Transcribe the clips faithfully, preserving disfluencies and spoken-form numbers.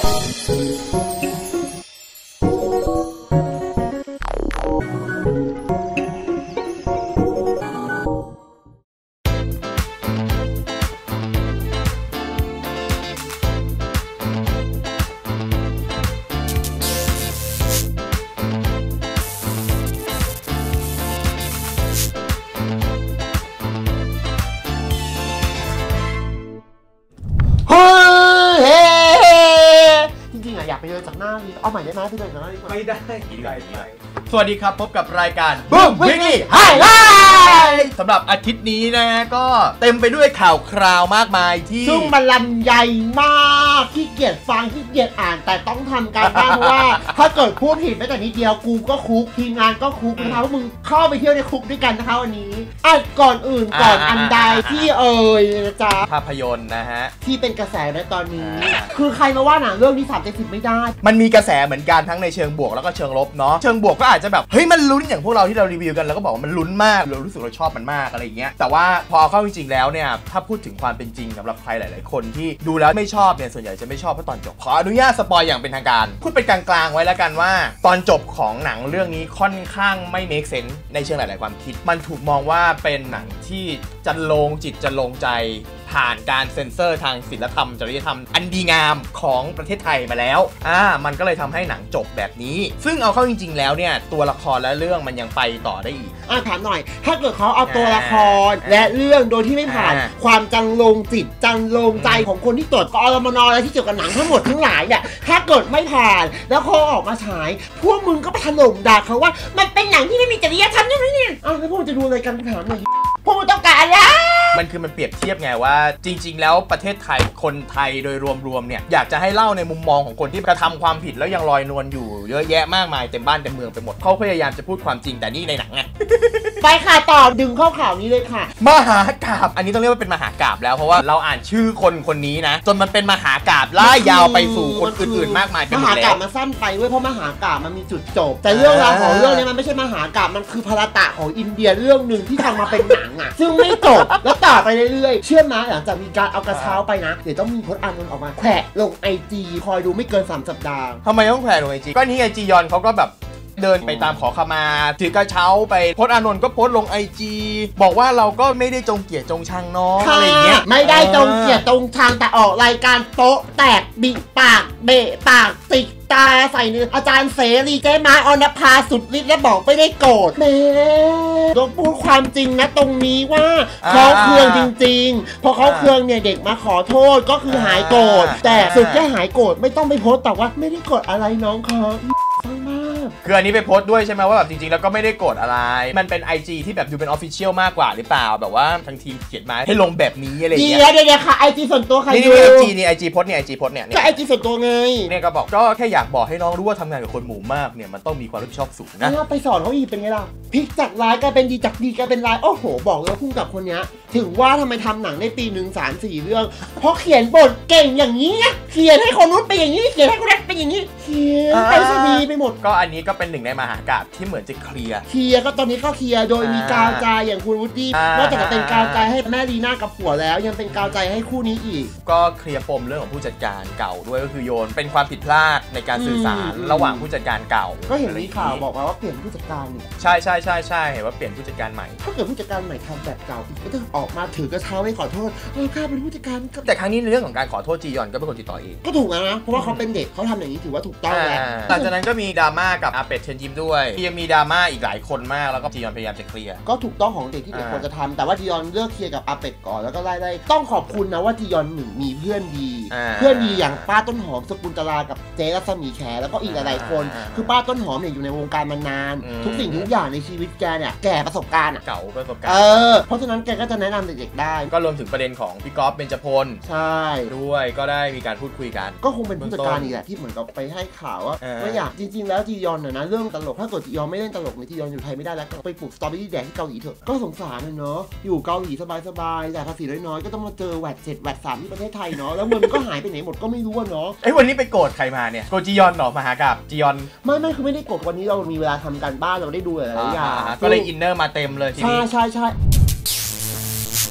ไปเลยจากหน้านี้เอาใหม่ได้ไหมไปเลยจากหน้านี้ไม่ได้สวัสดีครับพบกับรายการ Boom Weekly Highlight สำหรับอาทิตย์นี้นะก็เต็มไปด้วยข่าวคราวมากมายที่ซึ่งมันลำใหญ่มากขี้เกียจฟังขี้เกียจอ่านแต่ต้องทำการบ้านเพราะว่าถ้าเกิดพูดผิดแม้แต่นิดเดียวกูก็คุกทีมงานก็คุกนะคะว่ามึงเข้าไปเที่ยวในคุกด้วยกันนะคะวันนี้อ่ะก่อนอื่นก่อนอันใดที่เอ่ยนะจ๊ะภาพยนตร์นะฮะที่เป็นกระแสในตอนนี้คือใครมาว่าหนังเรื่องนี้สามเจ็ดสิบไม่ได้มันมีกระแสเหมือนกันทั้งในเชิงบวกแล้วก็เชิงลบเนาะเชิงบวกก็อาจจะแบบเฮ้ยมันลุ้นอย่างพวกเราที่เรารีวิวกันแล้วก็บอกว่ามันลุ้นมากเรารู้สึกเราชอบมันมากอะไรอย่างเงี้ยแต่ว่าพอเข้าจริงๆแล้วเนี่ยถ้าพูดถึงความเป็นจริงสำหรับใครหลายๆคนที่ดูแล้วไม่ชอบเนี่ยส่วนใหญ่จะไม่ชอบเพราะตอนจบขออนุญาตสปอยอย่างเป็นทางการพูดเป็นกลางๆไว้แล้วกันว่าตอนจบของหนังเรื่องนี้ค่อนข้างไม่ make sense ในเชิงหลายๆความคิดมันถูกมองว่าเป็นหนังที่จะลงจิตจะลงใจผ่านการเซ็นเซอร์ทางศิลธรรมจริยธรรมอันดีงามของประเทศไทยมาแล้วอ่ามันก็เลยทำให้หนังจบแบบนี้ซึ่งเอาเข้าจริงๆแล้วเนี่ยตัวละครและเรื่องมันยังไปต่อได้อีกอ่ะถามหน่อยถ้าเกิดเขาเอาตัวละครและเรื่องโดยที่ไม่ผ่านความจังลงจิตจังลงใจของคนที่ตรวจกอรมนอะไรที่เกี่ยวกับหนังทั้งหมดทั้งหลายเนี่ยถ้าเกิดไม่ผ่านแล้วเขาออกมาฉายพวกมึงก็ไปถล่มด่าเขาว่ามันเป็นหนังที่ไม่มีจริยธรรมนี่นี่อ่ะแล้วพวกมึงจะดูอะไรกันถามหน่อยพวกมึงต้องการอะไรมันคือมันเปรียบเทียบไงว่าจริงๆแล้วประเทศไทยคนไทยโดยรวมๆเนี่ยอยากจะให้เล่าในมุมมองของคนที่กระทำความผิดแล้วยังลอยนวลอยู่เยอะแยะมากมายเต็มบ้านเต็มเมืองไปหมดเขาพยายามจะพูดความจริงแต่นี่ในหนังไงไปค่ะต่อดึงเข้าข่าวนี้เลยค่ะมหากาพย์อันนี้ต้องเรียกว่าเป็นมหากาพย์แล้วเพราะว่าเราอ่านชื่อคนคนนี้นะจนมันเป็นมหากาพย์ล่ายาวไปสู่คนอื่นๆมากมายไปหมดแล้วมหากาพย์มันสั้นไปเว้ยเพราะมหากาพย์มันมีจุดจบแต่เรื่องราวของเรื่องนี้มันไม่ใช่มหากาพย์มันคือภารตะของอินเดียเรื่องนึงที่ทำมาเป็นหนังอ่ะซึ่งไม่จบแล้วต่อไปเรื่อยๆเชื่อมั้ยหลังจากมีการเอากระเช้าไปนะเดี๋ยวต้องมีพจน์อานนท์ออกมาแขวะลง ไอ จี คอยดูไม่เกินสามสัปดาห์ทำไมต้องแขวะลง ไอ จี ก็นี่ไงจียอนเขาก็แบบเดินไปตามขอขมาถือกระเช้าไปพจน์อานนท์ก็โพสต์ลง ไอ จี บอกว่าเราก็ไม่ได้จงเกลียดจงชังน้องอะไรเงี้ยไม่ได้จงเกลียดจงชังแต่ออกรายการโต๊ะแตกบิปากเบะปากติกตาใส่เนื้ออาจารย์เสรีเจ๊ไม้อรภาสุดฤทธิ์และบอกไม่ได้โกรธแม่ต้องพูดความจริงนะตรงนี้ว่าเขาเคืองจริงๆพอเขาเคืองเนี่ยเด็กมาขอโทษก็คือหายโกรธแต่สุดแค่หายโกรธไม่ต้องไปโพสต์แต่ว่าไม่ได้โกรธอะไรน้องเขามากคืออันนี้ไปโพสต์ด้วยใช่ไหมว่าแบบจริงๆแล้วก็ไม่ได้โกรธอะไรมันเป็น ไอ จี ที่แบบดูเป็นออฟฟิเชียลมากกว่าหรือเปล่าแบบว่าทางทีมเขียนมาให้ลงแบบนี้อะไรอย่างเงี้ยเดี๋ยวเดี๋ยวค่ะ ไอ จี ส่วนตัวใครนี่นี่ ไอ จี นี่ ไอ จี โพสต์นี่ ไอ จี โพสต์เนี่ยก็ ไอ จี ส่วนตัวไงเนี่ยก็บอกก็แค่อยากบอกให้น้องรู้ว่าทำงานกับคนหมู่มากเนี่ยมันต้องมีความรับผิดชอบสูงนะไปสอนเขาอีกเป็นไงล่ะพลิกจากร้ายกลายเป็นดีจากดีกลายเป็นร้ายโอ้โหบอกเลยพุ่งกับคนนี้ถึงว่าทำไมทำหนังในปีหนึ่งสามสี่เรื่องเพราะเขียนบทเก่งอย่างนี้เขียนให้คนนู้นเป็นอย่างนี้เขียนให้คนนั้นเป็นอย่างนี้เขียนไปซะดีไปหมดก็อันนี้ก็เป็นหนึ่งในมหากาพย์ที่เหมือนจะเคลียร์เคลียร์ก็ตอนนี้ก็เคลียร์โดยมีกาวใจอย่างคุณวูดดี้นอกจากจะเป็นกาวใจให้แม่ลีน่ากับผัวแล้วยังเป็นกาวใจให้คู่นี้อีกก็เคลียร์ปมเรื่องของผู้จัดการเก่าด้วยก็คือโยนเป็นความผิดพลาดในการสื่อสารระหว่างผู้จัดการเก่าก็เห็นมีข่าวบอกว่าเปลี่ยนผู้จัดการนี่ใช่ใช่ใช่ใช่เห็นว่าเปลี่ยนผู้จัดการใหม่ถ้าเกิดผู้จัดการใหม่ทำแบบเก่าอีกก็ต้องออกมาถือกระเช้าให้ขอโทษเออข้าเป็นผู้จัดการแต่ครั้งนี้ในเรื่องของการขอโทษจียอนก็เป็นคนติดต่อเองก็ถูกนะเพราะว่าเขาเป็นเด็กเขาทำอย่างนี้ถือว่าถูกต้องแล้วหลังจากนั้นก็มีดราม่ากับอาเป็ดเชิญยิ้มด้วยยังมีดราม่าอีกหลายคนมากแล้วก็จียอนพยายามจะเคลียร์ก็ถูกต้องของเด็กที่เด็กควรจะทำแต่ว่าจียอนเลือกเคลียร์กับอาเป็ดก่อนแล้วก็ไล่ได้ต้องขอบคุณนะว่าจียอนหนึ่งมีเพื่อนดีเพื่อนดีอย่างป้าต้นหอมสกุลตลากับเจ๊รัศมีแขแล้วก็อีกหลายๆคนคือป้าต้นหอมเนี่ยอยู่ในวงการมานานทุกสิ่งทุกอย่างในชีวิตแกเนี่ยแก่ประสบการณ์เก่าประสบการณ์เออเพราะฉะนั้นแกก็จะแนะนำเด็กๆได้ก็รวมถึงประเด็นของพี่ก๊อฟเบญจพลใช่ด้วยก็ได้มีการพูดคุยกันก็คงเป็นผู้จัดการนี่แหละที่เหมือนกับไปให้ข่าวว่าไม่อยากจริงๆแล้วจียอนน่ะนะเรื่องตลกถ้าเกิดจียอนไม่เล่นตลกในจียอนอยู่ไทยไม่ได้แล้วไปปลูกสตรอเบอรี่แดงที่เกาหลีเถอะก็สงสารนะเนาะอยู่เกาหลีสบายๆแต่ภาษีน้อยๆก็ต้องมาเจอแวดเจ็ดแวดสามที่ประเทศไทยเนาะแล้วเงินก็หายไปไหนหมดก็ไม่รู้เนาะไอ้วันนี้ไปโกรธใครมาเนี่ยโกจียอนหรอมหากาพย์จียอนไม่ไม่คือไม่ได้โกรธวันนี้เรามีเวลาทำการบ้านเราได้ดูหลายอย่างก็เลยอินเนอร์มาเต็มเลยทีนี้ใช่ใช่ใช่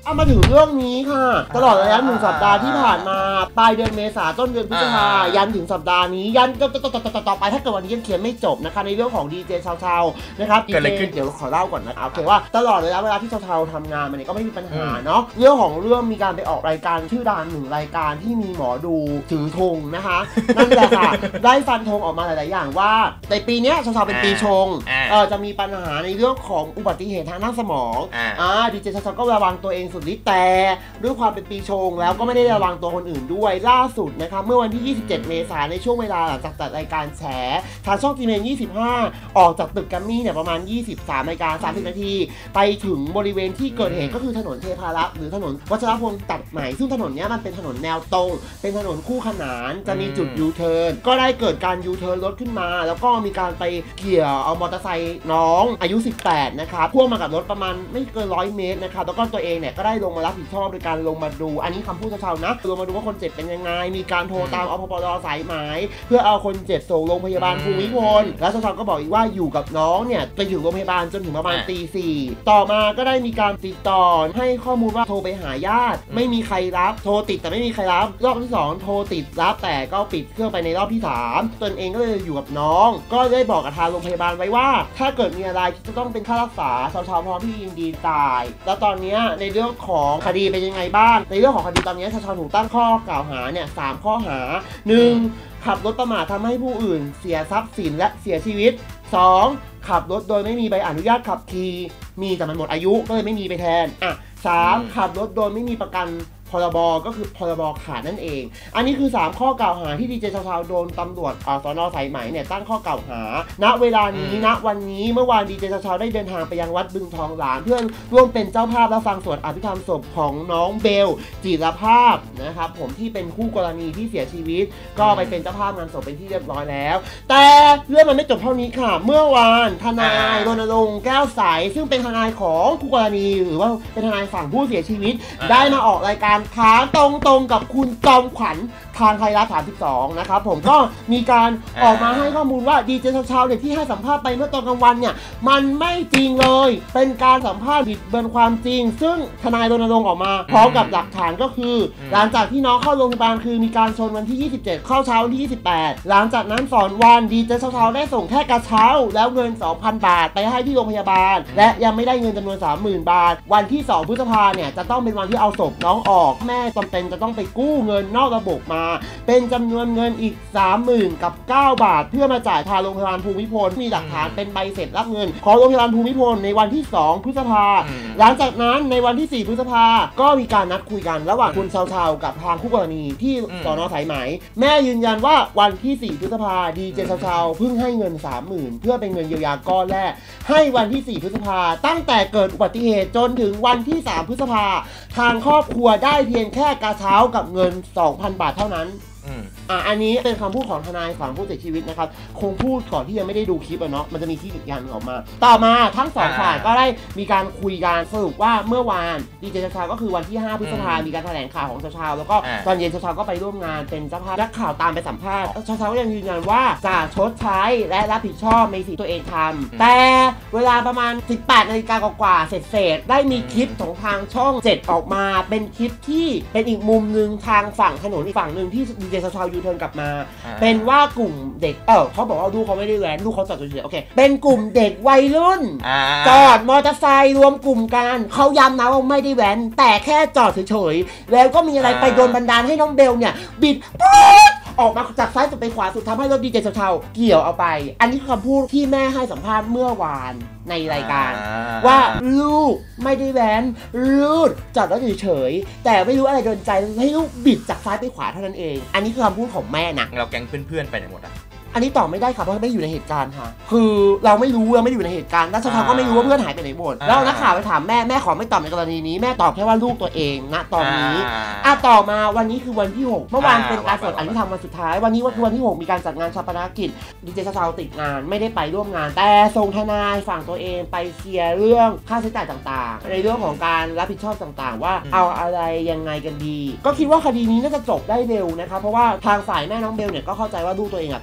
เอามาถึงเรื่องนี้ค่ะตลอดระยะหนึ่งสัปดาห์ที่ผ่านมาปลายเดือนเมษาต้นเดือนพฤษภายันถึงสัปดาห์นี้ยันต่อไปถ้าเกิดวันนี้ยังเขียนไม่จบนะคะในเรื่องของดีเจชาวๆนะครับดีเจเดี๋ยวขอเล่าก่อนนะโอเคว่าตลอดระยะเวลาที่ชาวๆทำงานมันก็ไม่มีปัญหาเนาะเรื่องของเรื่องมีการไปออกรายการชื่อดังหนึ่งรายการที่มีหมอดูถือธงนะคะนั่นแหละค่ะได้ฟันธงออกมาหลายๆอย่างว่าในปีนี้ชาวๆเป็นปีชงเออจะมีปัญหาในเรื่องของอุบัติเหตุทางด้านสมองอ่าดีเจชาวๆก็ระวังตัวเองสุดฤทธิ์แต่ด้วยความเป็นปีชงแล้วก็ไม่ได้ระวังตัวคนอื่นด้วยล่าสุดนะคะเมื่อวันที่ยี่สิบเจ็ดเมษายนในช่วงเวลาหลังจากจัดรายการแฉทางช่องจีเมนยี่สิบห้าออกจากตึกแกรมมี่เนี่ยประมาณยี่สิบสามนาฬิกาสามสิบนาทีไปถึงบริเวณที่เกิดเหตุก็คือถนนเทพารักษ์หรือถนนวัชรพลตัดใหม่ซึ่งถนนนี้มันเป็นถนนแนวตรงเป็นถนนคู่ขนานจะมีจุดยูเทิร์นก็ได้เกิดการยูเทิร์นรถขึ้นมาแล้วก็มีการไปเกี่ยวเอามอเตอร์ไซค์น้องอายุสิบแปดนะครับพ่วงมากับรถประมาณไม่เกินร้อยเมตรนะครับแล้วก็ตัวเองเนี่ยก็ได้ลงมารับผิดชอบโดยการลงมาดูอันนี้คำพูดชาวๆนะลงมาดูว่าคนเจ็บเป็นยังไงมีการโทรตามอพปรสายไหมเพื่อเอาคนเจ็บส่งโรงพยาบาลภูมิพลแล้วชาวๆก็บอกอีกว่าอยู่กับน้องเนี่ยไปอยู่โรงพยาบาลจนถึงประมาณตีสี่ต่อมาก็ได้มีการติดต่อให้ข้อมูลว่าโทรไปหาญาติไม่มีใครรับโทรติดแต่ไม่มีใครรับรอบที่สองโทรติดรับแต่ก็ปิดเครื่องไปในรอบที่สามตนเองก็เลยอยู่กับน้องก็ได้บอกกับทางโรงพยาบาลไว้ว่าถ้าเกิดมีอะไรที่จะต้องเป็นค่ารักษาชาวๆพร้อมที่ยินดีจ่ายแล้วตอนนี้ในเรื่องของคดีเป็นยังไงบ้างในเรื่องของคดีตอนนี้ชาวๆถูกตั้งข้อกล่าวหาเนี่ยสามข้อหาหนึ่งขับรถประมาททำให้ผู้อื่นเสียทรัพย์สินและเสียชีวิตสองขับรถโดยไม่มีใบอนุญาตขับขี่มีแต่มันหมดอายุก็เลยไม่มีไปแทนอ่ะสามขับรถโดยไม่มีประกันพรบก็คือพรบขาดนั่นเองอันนี้คือสามข้อกล่าวหาที่ดีเจชาวๆโดนตำรวจสน.สายไหมเนี่ยตั้งข้อกล่าวหาณเวลานี้ณวันนี้เมื่อวานดีเจชาวๆได้เดินทางไปยังวัดบึงทองหลางเพื่อร่วมเป็นเจ้าภาพและฟังสวดอภิธรรมศพของน้องเบลจิรภาพนะครับผมที่เป็นคู่กรณีที่เสียชีวิตก็ไปเป็นเจ้าภาพงานศพเป็นที่เรียบร้อยแล้วแต่เรื่องมันไม่จบเท่านี้ค่ะเมื่อวานทนายรณรงค์แก้วใสซึ่งเป็นทนายของคู่กรณีหรือว่าเป็นทนายฝั่งผู้เสียชีวิตได้มาออกรายการถามตรงๆกับคุณจอมขวัญทางไทยรัฐสามสิบสองนะครับผมก็มีการออกมาให้ข้อมูลว่าดีเจชาวๆเนี่ยที่ให้สัมภาษณ์ไปเมื่อตอนกลางวันเนี่ยมันไม่จริงเลยเป็นการสัมภาษณ์บิดเบือนความจริงซึ่งทนายรณรงค์ออกมาพร้อมกับหลักฐานก็คือหลังจากที่น้องเข้าโรงพยาบาลคือมีการชนวันที่ยี่สิบเจ็ดเข้าเช้าวันที่ยี่สิบแปดหลังจากนั้นสองวันดีเจชาวๆได้ส่งแค่กระเช้าแล้วเงิน สองพัน บาทไปให้ที่โรงพยาบาลและยังไม่ได้เงินจำนวน สามหมื่น บาทวันที่สองพฤษภาเนี่ยจะต้องเป็นวันที่เอาศพน้องออกแม่จำเป็นจะต้องไปกู้เงินนอกระบบมาเป็นจำนวนเงินอีก สามหมื่น กับเก้าบาทเพื่อมาจ่ายทางโรงพยาบาลภูมิพลมีหลักฐานเป็นใบเสร็จรับเงินของโรงพยาบาลภูมิพลในวันที่สองพฤษภาหลังจากนั้นในวันที่สี่พฤษภาก็มีการนัดคุยกันระหว่างคุณชาวๆกับทางคู่กรณีที่สน.สายไหมแม่ยืนยันว่าวันที่สี่พฤษภาดีเจชาวๆเพิ่งให้เงิน สามหมื่น เพื่อเป็นเงินเยียวยาก้อนแรกให้วันที่สี่พฤษภาตั้งแต่เกิดอุบัติเหตุจนถึงวันที่สามพฤษภาทางครอบครัวได้เพียงแค่กระเช้ากับเงิน สองพัน บาทเท่านั้นอ่ะอันนี้เป็นคำพูดของทนายฝั่งผู้เสียชีวิตนะครับคงพูดก่อนที่ยังไม่ได้ดูคลิปอะเนาะมันจะมีคลิปอีกอย่างออกมาต่อมาทั้งสองฝ่ายก็ได้มีการคุยกันสรุปว่าเมื่อวานดีเจชาวๆก็คือวันที่ห้าพฤษภามีการแถลงข่าวของชาวๆแล้วก็ตอนเย็นชาวๆก็ไปร่วมงานเป็นเจ้าภาพนักข่าวตามไปสัมภาษณ์ชาวๆก็ยังยืนยันว่าจะชดใช้และรับผิดชอบในสิ่งตัวเองทำแต่เวลาประมาณสิบแปดนาฬิกากว่าๆเสร็จๆได้มีคลิปของทางช่องเจ็ดออกมาเป็นคลิปที่เป็นอีกมุมนึงทางฝั่งถนนอีกฝั่งนึงที่ดีเจชาวๆยูเทิร์นกลับมาเป็นว่ากลุ่มเด็กเออเขาบอกว่าลูกเขาไม่ได้แว้นลูกเขาจอดเฉยๆโอเคเป็นกลุ่มเด็กวัยรุ่นจอดมอเตอร์ไซค์รวมกลุ่มกันเขาย้ำนะว่าไม่ได้แว้นแต่แค่จอดเฉยๆแล้วก็มีอะไรไปโดนบันดาลให้น้องเบลเนี่ยบิดปุ๊บออกมาจากซ้ายสุดไปขวาสุดทำให้รถดีเจชาวๆเกี่ยวเอาไปอันนี้คือคำพูดที่แม่ให้สัมภาษณ์เมื่อวานในรายการว่าลูกไม่ได้แว้นลูกจอดรถเฉยๆแต่ไม่รู้อะไรโดนใจให้ลูกบิดจากซ้ายไปขวาเท่านั้นเองอันนี้คือคำพูดของแม่นะเราแก๊งเพื่อนๆไปไหนหมดอ่ะอันนี้ตอบไม่ได้ค่ะเพราะไม่อยู่ในเหตุการณ์ค่ะคือเราไม่รู้เราไม่อยู่ในเหตุการณ์แล้วชาวๆก็ไม่รู้ว่าเพื่อนหายไปไหนหมดแล้วนักข่าวไปถามแม่แม่ขอไม่ตอบในกรณีนี้แม่ตอบแค่ว่าลูกตัวเองณตอนนี้อ่ะต่อมาวันนี้คือวันที่หกเมื่อวานเป็นการสวดอภิธรรมวันสุดท้ายวันนี้วันที่หกมีการจัดงานชาปนกิจดีเจชาวๆติดงานไม่ได้ไปร่วมงานแต่ส่งทนายฝั่งตัวเองไปเคลียร์เรื่องค่าใช้จ่ายต่างๆในเรื่องของการรับผิดชอบต่างๆว่าเอาอะไรยังไงกันดีก็คิดว่าคดีนี้น่าจะจบได้เร็วนะคะเพราะว่าทางฝ่ายแม่น้องเบลเนี่ยก็เข้าใจว่าลูกตัวเองอ่ะผิดสรุป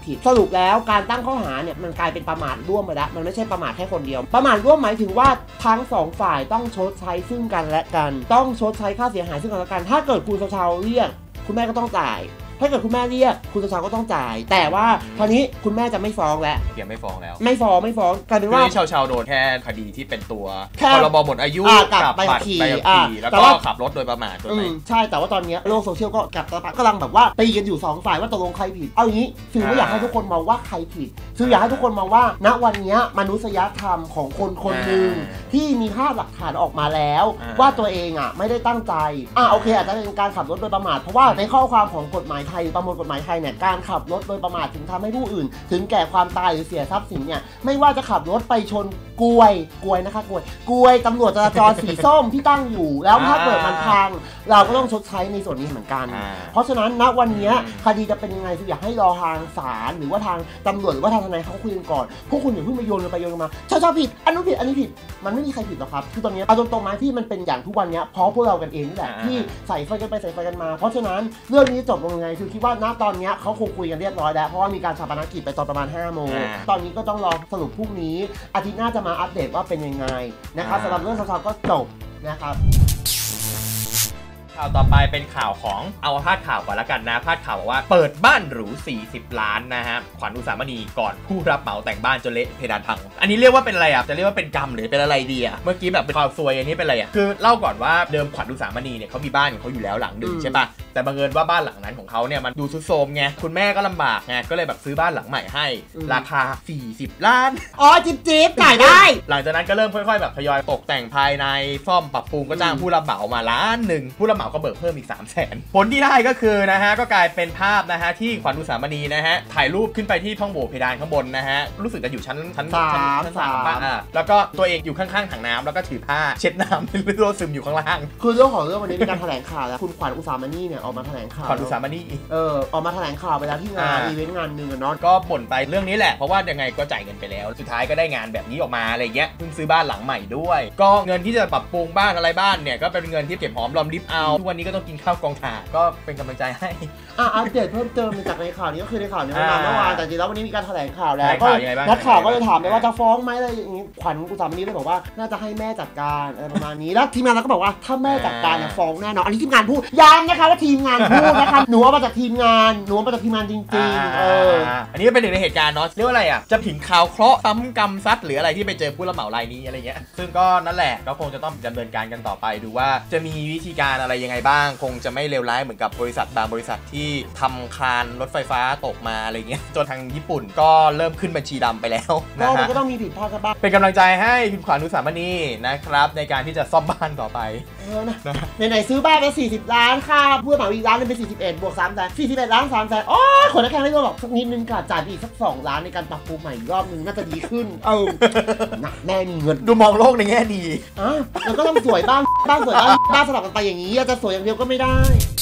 ปแล้วการตั้งข้อหาเนี่ยมันกลายเป็นประมาทร่วมไปแล้วมันไม่ใช่ประมาทแค่คนเดียวประมาทร่วมหมายถึงว่าทั้งสองฝ่ายต้องชดใช้ซึ่งกันและกันต้องชดใช้ค่าเสียหายซึ่งกันและกันถ้าเกิดคุณชาวเรียกคุณแม่ก็ต้องจ่ายถ้าเกิดคุณแม่เรียกคุณชาวก็ต้องจ่ายแต่ว่าคราวนี้คุณแม่จะไม่ฟ้องแล้วยังไม่ฟ้องแล้วไม่ฟ้องไม่ฟ้องกลายเป็นว่าชาวชาวโดนแค่คดีที่เป็นตัวพรบหมดอายุกับใบขับขี่แล้วก็ขับรถโดยประมาทใช่แต่ว่าตอนนี้โลกโซเชียลก็กลับกำลังแบบว่าตีกันอยู่สองฝ่ายว่าตกลงใครผิดเอาอย่างนี้สื่อไม่อยากให้ทุกคนมองว่าใครผิดสื่ออยากให้ทุกคนมองว่าณวันนี้มนุษยธรรมของคนคนหนึ่งที่มีภาพหลักฐานออกมาแล้วว่าตัวเองอ่ะไม่ได้ตั้งใจอ่ะโอเคอาจจะเป็นการขับรถโดยประมาทเพราะว่าในข้อความของกฎหมายไทยประมวลกฎหมายไทยเนี่ยการขับรถโดยประมาทถึงทำให้ผู้อื่นถึงแก่ความตายหรือเสียทรัพย์สินเนี่ยไม่ว่าจะขับรถไปชนกลวยกลวยนะคะกลวยกลวยตำรวจจราจรสีส้มที่ตั้งอยู่แล้วถ้าเกิดมันพังเราก็ต้องชดใช้ในส่วนนี้เหมือนกันเพราะฉะนั้นณวันนี้คดีจะเป็นยังไงคืออยากให้รอทางศาลหรือว่าทางตำรวจหรือว่าทางทนายเขาคุยกันก่อนพวกคุณอย่าเพิ่งมาโยนกันไปโยนกันมาชอบชอบผิดอันนู้นผิดอันนี้ผิดมันไม่มีใครผิดหรอกครับคือตอนนี้เอาตรงๆไหมที่มันเป็นอย่างทุกวันนี้เพราะพวกเรากันเองนี่แหละที่ใส่ไฟกันไปใส่ไฟกันมาเพราะฉะนั้นเรื่องนี้จบลงยังไงคือคิดว่าณตอนนี้เขาคงคุยกันเรียบร้อยแล้วเพราะว่ามีการชาปนกิจไปตอนประมาณห้าโมงตอนนี้ก็ต้องรอสรุปพรุ่งนี้อาทิตย์หน้าจะมาอัปเดตว่าเป็นยังไงนะครับสำหรับเรื่องข่าวก็จบนะครับข่าวต่อไปเป็นข่าวของเอาพาดข่าวก่อนละกันนะพาดข่าวบอกว่าเปิดบ้านหรูสี่สิบล้านนะฮะขวัญอุสามณีก่อนผู้รับเหมาแต่งบ้านจนเละเพดานพังอันนี้เรียกว่าเป็นอะไรอ่ะจะเรียกว่าเป็นกรรมหรือเป็นอะไรดีอ่ะเมื่อกี้แบบเป็นข่าวซวยอันนี้เป็นอะไรอ่ะคือเล่าก่อนว่าเดิมขวัญอุสามณีเนี่ยเขามีบ้านของเขาอยู่แล้วหลังหนึ่งใช่ปะแต่บังเอิญว่าบ้านหลังนั้นของเขาเนี่ยมันดูทรุดโทรมไงคุณแม่ก็ลำบากไงก็เลยแบบซื้อบ้านหลังใหม่ให้ราคาสี่สิบล้านอ๋อจิ๊บจิ๊บจ่ายได้หลังจากนั้นก็เริ่มค่อยๆแบบทยอยตกแต่งภายในซ่อมปรับปรุงก็จ้างผู้รับเหมามาล้านหนึ่งผู้รับเหมาก็เบิกเพิ่มอีกสามแสนผลที่ได้ก็คือนะฮะก็กลายเป็นภาพนะฮะที่ขวัญอุสามณีนะฮะถ่ายรูปขึ้นไปที่ช่องโหว่เพดานข้างบนนะฮะรู้สึกจะอยู่ชั้นชั้นสามชั้นสามบ้างอ่ะแล้วก็ตัวเองอยู่ข้างๆถังน้ำแล้วก็ถือผ้าเช็ดน้ำเป็นรั่วซึมอยู่ข้างล่างคือเรื่องของเรื่องวันนี้มีการแถลงข่าวแล้วคุณขวัญอุสามณีเนี่ยออกมาแถลงข่าวขวัญอุสามณีเออออกมาแถลงข่าวไปแล้วที่งานอีเวนต์งานหนึ่งเนาะก็บ่นไปเรื่องนี้แหละเพราะว่ายังไงก็จ่ายเงินไปแล้วสุดท้ายก็ได้งานแบบนี้ออกมาอะไรเงี้ยเพิ่งซื้อบ้านหลังใหม่ด้วยก็เงินที่จะปรับปรุงบ้านอะไรบ้านเนี่ยก็เป็นเงินที่เก็บหอมรอมริบเอาทุกวันนี้ก็ต้องกินข้าวกองถ่านก็เป็นกำลังใจให้อ่ะอัปเดตเพิ่มเติมจากในข่าวนี้ก็คือในข่าวนี้มาเมื่อวานแต่จริงแล้ววันนี้มีการแถลงข่าวแล้วก็นักข่าวก็เลยถามไปว่าจะฟ้องไหมอะไรอย่างนี้ขวัญอุสามณีเลยบอกว่าน่าจะให้แม่จัดการอะไรประมาณนี้แล้วทีมงานเราก็บอกว่าถ้าแม่จัดการเนี่ยฟ้องแน่นอนอันนี้ทีมงานพูดย้ำนะคะว่าทีมงานพูดนะคะหนูเอามาจากทีมงานหนูเอามาจากทีมงานจริงๆเอออันนี้ก็เป็นหนึ่งในเหตุการณ์เนาะเรียกว่าอะไรอ่ะจะถึงข่าวเคราะห์ซ้ำกรรมซัดหรืออะไรที่ไปเจอผู้รับเหมารายนี้อะไรเงี้ยซึ่งก็นั่นแหละก็คงจะต้องดำเนินการกันต่อไปดูว่าจะมีวิธีการอะไรยังไงบ้างคงจะไม่เลวร้ายเหมือนกับบริษัทบางบริษัทที่ทำคานรถไฟฟ้าตกมาอะไรเงี้ยจนทางญี่ปุ่นก็เริ่มขึ้นบัญชีดำไปแล้วนะฮะก็ต้องมีผิดพลาดกันบ้างเป็นกำลังใจให้คุณขวัญอุสามณีนะครับในการที่จะซ่อมบ้านต่อไปเออนะไหนๆซื้อบ้านไปสี่สิบล้านค่าผู้รับเหมาอีกล้านนึงเป็นสี่สิบเอ็ดบวกสามแสนสี่สิบเอ็ดล้านสามแสนโอ้ยคนละแค่ไม่รู้หรอกสักนิดนึงค่ะจ่ายอีกสักสองล้านในการปรับปรุงใหม่อีกรอบนึงน่าจะดีขึ้นเออนะแม่มีเงินดูมองโลกในแง่ดีอ่ะแล้วก็ต้องสวยบ้างบ้านสวยบ้านบ้านสลับกันไปอย่างนี้จะสวยอย่างเดียวก็ไม่ได้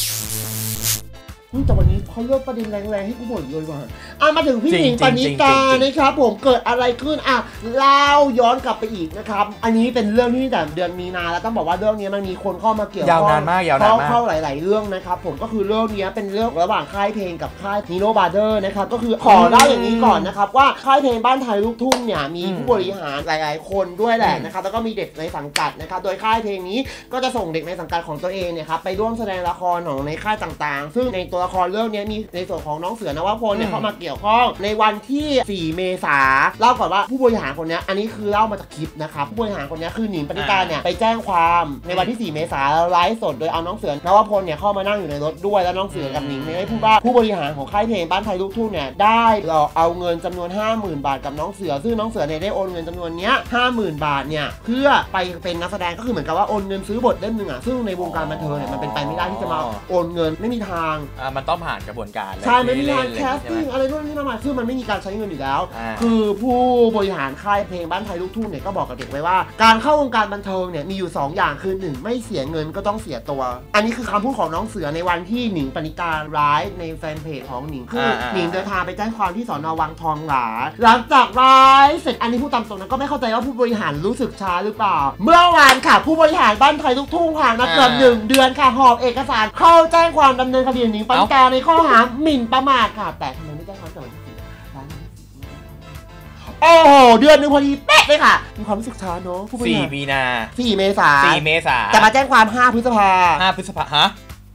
แต่วันนี้เขาเลือกประเด็นแรงๆให้กูบ่นเลยว่ะอ่ะมาถึงพี่หนิงปณิกานะครับผมเกิดอะไรขึ้นอ่ะเล่าย้อนกลับไปอีกนะครับอันนี้เป็นเรื่องที่แต่เดือนมีนาแล้วต้องบอกว่าเรื่องนี้มันมีคนเข้ามาเกี่ยวข้องยาวนานมากยาวนานมากเข้าหลายๆเรื่องนะครับผมก็คือเรื่องนี้เป็นเรื่องระหว่างค่ายเพลงกับค่ายนีโนบาร์เดอร์นะครับก็คือขอเล่าอย่างนี้ก่อนนะครับว่าค่ายเพลงบ้านไทยลูกทุ่งเนี่ยมีผู้บริหารหลายๆคนด้วยแหละนะครับแล้วก็มีเด็กในสังกัดนะครับโดยค่ายเพลงนี้ก็จะส่งเด็กในสังกัดของตัวเองเนี่ยครับไปร่วมแสดงละครของในค่ายต่างๆซึ่งในตัวละครเรื่องนี้มีในส่วนของน้องเสือนวพลเนี่ยเข้ามาเกี่ยวข้องในวันที่สี่เมษาเล่าก่อนว่าผู้บริหารคนนี้อันนี้คือเล่ามาจากคลิปนะครับผู้บริหารคนนี้คือหนิงปณิกาเนี่ยไปแจ้งความในวันที่สี่เมษาแล้วไลฟ์สดโดยเอาน้องเสือนวพลเนี่ยเข้ามานั่งอยู่ในรถด้วยแล้วน้องเสือกับหนิงเนี่ยได้พูดว่าผู้บริหารของค่ายเพลงบ้านไทยลูกทุ่งเนี่ยได้หลอกเอาเงินจำนวน ห้าหมื่น บาทกับน้องเสือซึ่งน้องเสือเนี่ยได้โอนเงินจำนวนเนี้ย ห้าหมื่น บาทเนี่ยเพื่อไปเป็นนักแสดงก็คือเหมือนกับว่าโอนเงินซื้อบทเล่มนึงอ่ะซึ่งในวงการบันเทิงเนี่ยมันเป็นไปไม่ได้ที่จะมาโอนเงินไม่มีทางอ่ามันต้องผ่านกระบวนการใช่ไม่มีทางแคสติ้งอะไรนู่นนี่นั่นมาซึ่งมันไม่มีการใช้เงินอยู่แล้วคือผู้บริหารค่ายเพลงบ้านไทยลูกทุ่งเนี่ยก็บอกกับเด็กไว้ว่าการเข้าวงการบันเทิงเนี่ยมีอยู่สองอย่างคือหนึ่งไม่เสียเงินก็ต้องเสียตัวอันนี้คือคำพูดของน้องเสือในวันที่หนิงปณิกาไลฟ์ในแฟนเพจของหนิงคือหนิงเดินทางไปแจ้งความที่สน.วังทองหลางหลังจากไลฟ์เสร็จอันนี้พูดตามตรงนะก็ไม่เข้าใจว่าผู้บริหารรู้สึกช้าหรือเปล่าเมื่อวานค่ะผู้บริหารบ้านไทยลูกทุ่งผ่านมาเกือบหนึ่งเดือนค่ะหอบเอกสารเข้าแจ้งความดำเนินคดีหนิงปณิกาในข้อหาหมิ่นประมาทค่ะแต่ทำไมไม่แจ้งความแต่วันที่สี่โอ้โหเดือนนึงพอดีเป๊ะเลยค่ะมีความรู้สึกช้าเนาะสี่มีนาสี่เมษาสี่เมษาแต่มาแจ้งความห้าพฤษภาห้าพฤษภาฮะ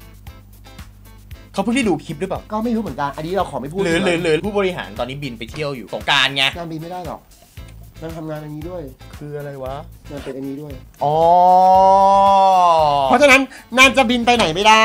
เขาเพิ่งได้ดูคลิปหรือเปล่าก็ไม่รู้เหมือนกันอันนี้เราขอไม่พูดหรือหรือหรือผู้บริหารตอนนี้บินไปเที่ยวอยู่สงกรานต์ไงงานบินไม่ได้หรอกมันทำงานอันนี้ด้วยคืออะไรวะมันเป็นอันนี้ด้วยอ๋อเพราะฉะนั้นนานจะบินไปไหนไม่ได้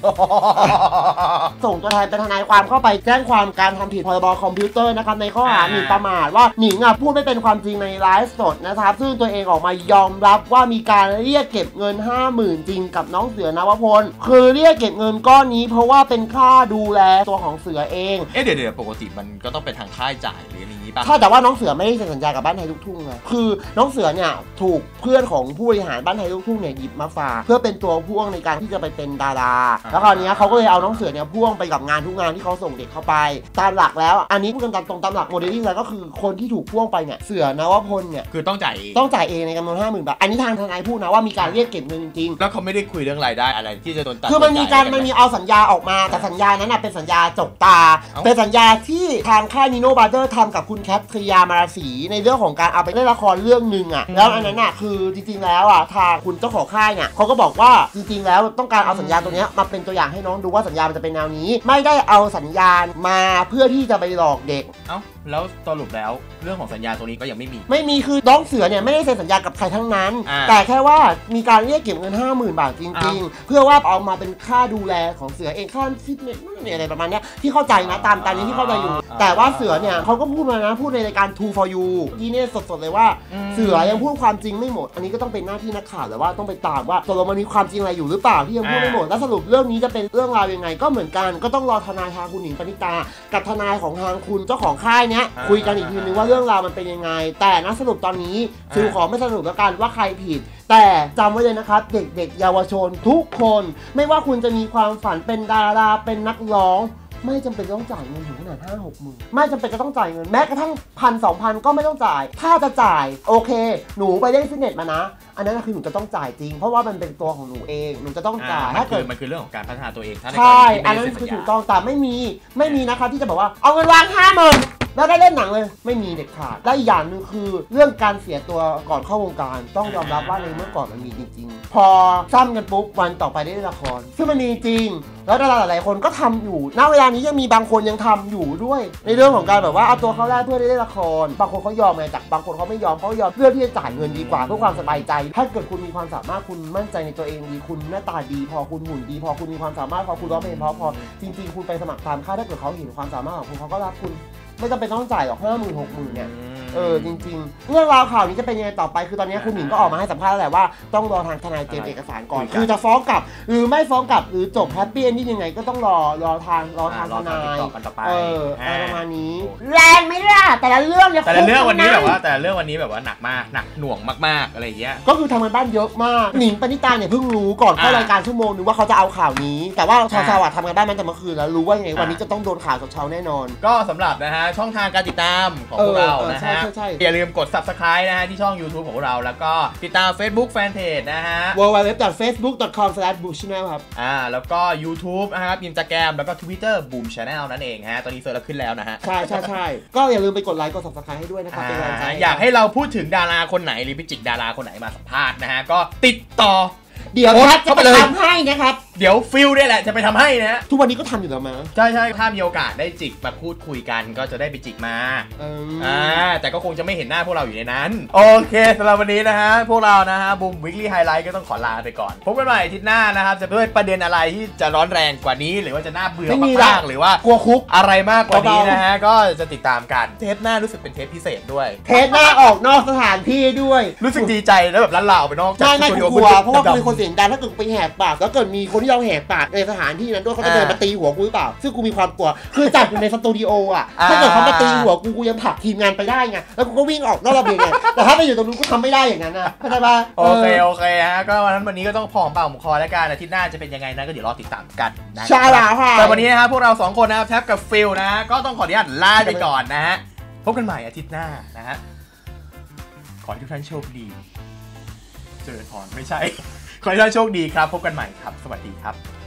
ส่งตัวแทนเป็นทนายความเข้าไปแจ้งความการทำผิดพรบคอมพิวเตอร์นะครับในข้อหาหมิ่นประมาทว่าหนิงอ่ะพูดไม่เป็นความจริงในไลฟ์สดนะครับซึ่งตัวเองออกมายอมรับว่ามีการเรียกเก็บเงิน ห้าหมื่น จริงกับน้องเสือนวพลคือเรียกเก็บเงินก้อนนี้เพราะว่าเป็นค่าดูแลตัวของเสือเองเอ๊ะเดี๋ยวเดี๋ยวปกติมันก็ต้องเป็นทางค่ายจ่ายหรืออะไรอย่างนี้ป่ะใช่แต่ว่าน้องเสือไม่ได้เซ็นสัญญากับบ้านไทยลูกทุ่งไงคือน้องเสือเนี่ยถูกเพื่อนของผู้บริหารบ้านไทยลูกทุ่งเนี่ยหยิบมาฝากเพื่อเป็นตัวพ่วงในการที่จะไปเป็นดาราแล้วคราวนี้เขาก็เลยเอาน้องเสือเนี่ยพ่วงไปกับงานทุกงานที่เขาส่งเด็กเข้าไปตามหลักแล้วอันนี้พูดกันตามตรงตามหลักโมเดลลิ่งแล้วก็คือคนที่ถูกพ่วงไปเนี่ยเสือนวพลเนี่ยคือต้องจ่ายต้องจ่ายเองในจำนวนห้าหมื่นบาทอันนี้ทางทนายพูดนะว่ามีการเรียกเก็บเงินจริงๆแล้วเขาไม่ได้คุยเรื่องรายได้อะไรที่จะโดนตัดคือมันมีการมันมีเอาสัญญาออกมาแต่สัญญานั้นเป็นสัญญาจกตาเป็นสัญญาที่ทางค่ายนิโนบาร์เดอร์ทำกับคุณแคทริยามาราศีในเรื่องของการเอาไปเล่นละครเรื่องนึงอ่ะแล้วอันนั้นอ่ะคือจริงๆแล้วอ่ะทางคุณเจ้าของค่ายเนี่ยเขาก็บอกว่าจริงๆแล้วต้องการเอาสัญญาตัวนี้มาเป็นตัวอย่างให้น้องดูว่าสัญญามันจะเป็นแนวนี้ไม่ได้เอาสัญญามาเพื่อที่จะไปหลอกเด็กเอ้าแล้วสรุปแล้วเรื่องของสัญญาตัวนี้ก็ยังไม่มีไม่มีคือน้องเสือเนี่ยไม่ได้เซ็นสัญญากับใครทั้งนั้นแต่แค่ว่ามีการเรียกเก็บเงิน ห้าหมื่น บาทจริงๆเพื่อว่าเอามาเป็นค่าดูแลของเสือเองค่าฟิตเนสอะไรประมาณนี้ที่เข้าใจนะตามตามนี้ที่เข้าใจอยู่แต่ว่าเสือเนี่ยเขาก็พูดมานะพูดในรายการ ทู ฟอร์ ยู ที่เนี่ยสดๆเลยว่าเสือยังพูดความจริงไม่หมดอันนี้ก็ต้องเป็นหน้าที่นักข่าวแต่ว่าต้องไปตามว่าตกลงมันมีความจริงอะไรอยู่หรือเปล่าที่ยังพูดไม่หมดแล้วสรุปเรื่องนี้จะเป็นเรื่องราวยังไงก็เหมือนกันก็ต้องรอทนายทางคุณหนิงปณิตากับทนายของทางคุณเจ้าของค่ายเนี้ยคุยกันอีกทีนึงว่าเรื่องราวมันเป็นยังไงแต่นะสรุปตอนนี้ฟิวขอไม่สรุปแล้วกันว่าใครผิดแต่จำไว้เลยนะครับเด็กๆเยาวชนทุกคนไม่ว่าคุณจะมีความฝันเป็นดาราเป็นนักร้องไม่จำเป็นต้องจ่ายเงินถึงขนาดห้าหกหมื่นไม่จำเป็นจะต้องจ่ายเงินแม้กระทั่งพันสองพันก็ไม่ต้องจ่ายถ้าจะจ่ายโอเคหนูไปเล่นฟิตเนสมานะอันนั้นคือหนูจะต้องจ่ายจริงเพราะว่ามันเป็นตัวของหนูเองหนูจะต้องจ่ายถ้าเกิดมันคือเรื่องของการพัฒนาตัวเองใช่อันนั้นคือถูกต้องแต่ไม่มีไม่มีนะครับที่จะบอกว่าเอาเงินวางห้าหมื่นแล้วได้เล่นหนังเลยไม่มีเด็ดขาดและอีกอย่างนึงคือเรื่องการเสียตัวก่อนเข้าวงการต้องยอมรับว่าในเมื่อก่อนมันมีจริงๆพอซ้ำกันปุ๊บวันต่อไปได้เล่นละครซึ่งมันมีจริงแล้วดาราหลายๆคนก็ทำอยู่ณเวลานี้ยังมีบางคนยังทำอยู่ด้วยในเรื่องของการแบบว่าเอาตัวเขาแรกเพื่อได้เล่นละครบางคนเขายอมไงจากบางคนเขาไม่ยอมเขายอมเพื่อที่จะจ่ายเงินดีกว่าเพื่อความสบายใจถ้าเกิดคุณมีความสามารถคุณมั่นใจในตัวเองดีคุณหน้าตาดีพอคุณหุ่นดีพอคุณมีความสามารถพอคุณร้องเพลงเพราะพอจริงๆคุณไปสมัครตามค่ายถ้าเกิดเขาเห็นความสามารถของคุณเขาก็รับคุณไม่จำเป็นต้องจ่ายหรอกห้าหมื่นหกหมื่นเนี่ยเออจริงๆเรื่องราวข่าวนี้จะเป็นยังไงต่อไปคือตอนนี้คุณหนิงก็ออกมาให้สัมภาษณ์แล้วแหละว่าต้องรอทางทนายเตรียมเอกสารก่อนคือจะฟ้องกลับหรือไม่ฟ้องกลับหรือจบแฮปปี้เอนดิ้งยังไงก็ต้องรอรอทางรอทางทนายเออประมาณนี้แรงไหมล่ะแต่ละเรื่องเนี่ยแต่ละเรื่องวันนี้แบบว่าแต่ละเรื่องวันนี้แบบว่าหนักมากหนักหน่วงมากๆอะไรอย่างเงี้ยก็คือทำงานบ้านเยอะมากหนิงปณิตาเนี่ยเพิ่งรู้ก่อนเข้ารายการชั่วโมงนึงว่าเขาจะเอาข่าวนี้แต่ว่าชาวสวัสดิ์ทำงานบ้านมันแต่เมื่อคืนแล้วรู้ว่ายังไงวันนี้จะต้องโดนข่าวสดเช้าแน่นอนก็สำหรับนะฮะช่องทางการติดตามของพวกเรานะฮะอย่าลืมกด ซับสไครบ์ นะฮะที่ช่อง YouTube ของเราแล้วก็ติดตาม Facebook Fanpage นะฮะดับเบิลยู ดับเบิลยู ดับเบิลยู ดอท เฟซบุ๊ก ดอท คอม สแลช บูม ชาแนล ครับอ่าแล้วก็ YouTube นะครับ Instagram แล้วก็ Twitter Boom Channel นั่นเองฮะตอนนี้เซิร์ชแล้วขึ้นแล้วนะฮะใช่ใช่ใช่ก็อย่าลืมไปกดไลค์กด ซับสไครบ์ ให้ด้วยนะครับเป็นกำลังใจอยากให้เราพูดถึงดาราคนไหนหรือไปจิกดาราคนไหนมาสัมภาษณ์นะฮะก็ติดต่อเดี๋ยวแพทจะไปทำให้นะครับเดี๋ยวฟิลเนี่ยแหละจะไปทำให้นะทุกวันนี้ก็ทำอยู่แล้วมั้ยใช่ใช่ถ้ามีโอกาสได้จิกมาพูดคุยกันก็จะได้ไปจิกมาอ่าแต่ก็คงจะไม่เห็นหน้าพวกเราอยู่ในนั้นโอเคสำหรับวันนี้นะฮะพวกเรานะฮะบูมวิกลี่ไฮไลท์ก็ต้องขอลาไปก่อนพบกันใหม่อาทิตย์หน้านะครับจะด้วยประเด็นอะไรที่จะร้อนแรงกว่านี้หรือว่าจะน่าเบื่อมากๆหรือว่ากลัวคุกอะไรมากกว่านี้นะฮะก็จะติดตามกันเทปหน้ารู้สึกเป็นเทปพิเศษด้วยเทปหน้าออกนอกสถานที่ด้วยรู้สึกดีใจแล้วแบบลั่นลาออกไปนอกจากสตูดิโอกลัวเพราะว่าคุณเป็นคนเสียงดังถ้าเกิดไปแหกปากแล้วเกิดมีคนที่เราแหกปากในสถานที่นั้นด้วยเขาจะเดินมาตีหัวกูหรือเปล่าซึ่งกูมีความกลัวคือจัดอยู่ในสตูดิโออ่ะถ้าเกิดเขามาตีหัวกูกูยังผลักทีมงานไปได้ไงแล้วกูก็วิ่งออกนอกระเบียงไงแต่ถ้าไปอยู่ตรงนู้นกูทำไม่ได้อย่างนั้นนะเข้าใจป่ะโอเคโอเคฮะก็วันนั้นวันนี้ก็ต้องพอมเป่าหมคอแล้วกันอาทิตย์หน้าจะเป็นยังไงนะก็เดี๋ยวรอติดตามกันนะใช่แล้วค่ะแต่วันนี้นะครับพวกเราสองคนนะครับแท็บกับฟิลนะก็ต้องขออนุญาตลาไปก่อนนะฮะพบกันใหม่อาทิตย์หน้านะฮะขอให้ทุกท่านโชคดีเจริญพรไม่ใช่ขอให้ท่านโชคดีครับพบกันใหม่ครับสวัสดีครับ